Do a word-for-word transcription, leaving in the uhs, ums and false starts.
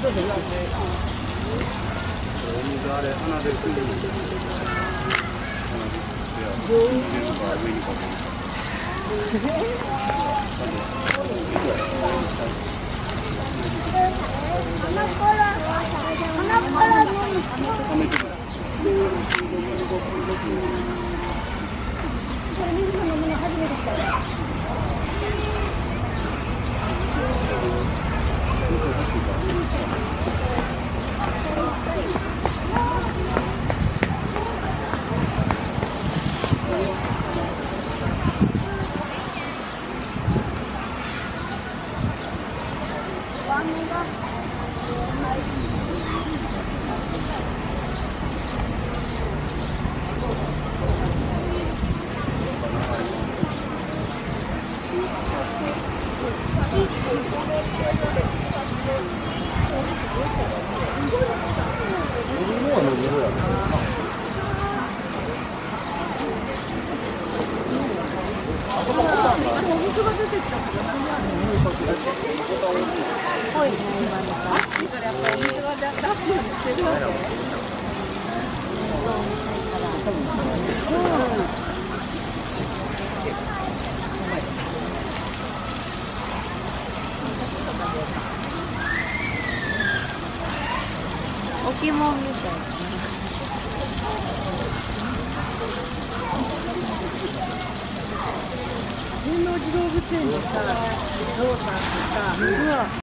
水あれ鼻で吸いに行く。上にか上にかける。鼻から鼻から飲む。これ水飲むの初めて来たよ。置物みたいな。天王寺動物園のさ、ゾウさんとさ、うわ。